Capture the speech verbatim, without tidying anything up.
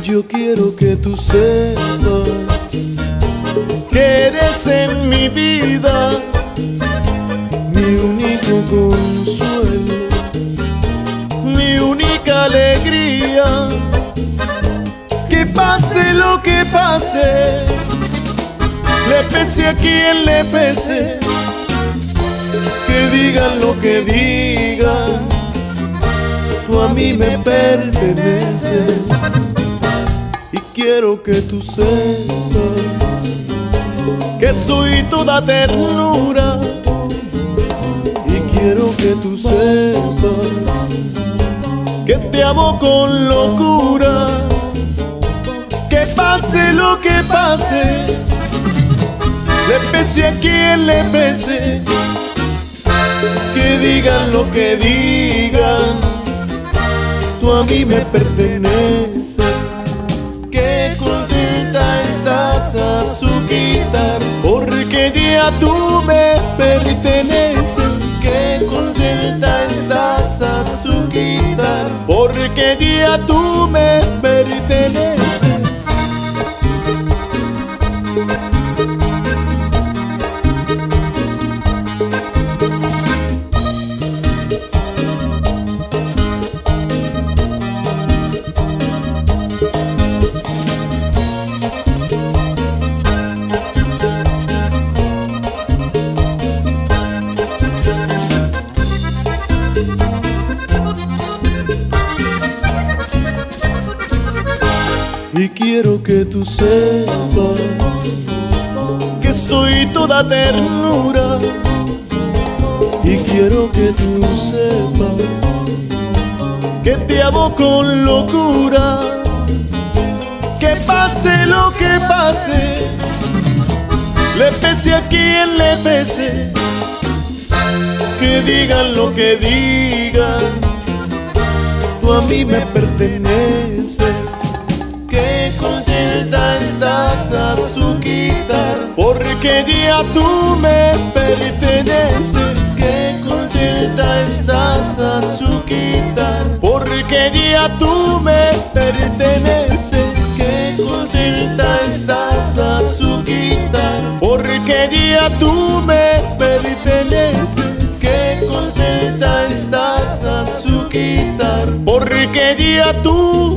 Yo quiero que tú sepas que eres en mi vida mi único consuelo, mi única alegría. Que pase lo que pase, le pese a quien le pese, que digan lo que digan, tú a mí me perteneces. Y quiero que tú sepas que soy toda ternura. Y quiero que tú sepas que te amo con locura. Que pase lo que pase, le pese a quien le pese, que digan lo que digan, tú a mí me perteneces. Qué contenta estás, azuquita, porque ya tú me perteneces. Qué contenta estás, azuquita, porque ya tú me perteneces. Y quiero que tú sepas que soy toda ternura. Y quiero que tú sepas que te amo con locura. Que pase lo que pase, le pese a quien le pese, que digan lo que digan, tú a mí me perteneces. Qué contenta estás, azuquita, porque ya tú me perteneces. Qué contenta estás, azuquita, porque ya tú me perteneces. Qué contenta estás, azuquita, porque ya tú me perteneces. Qué contenta estás, azuquita, porque ya tú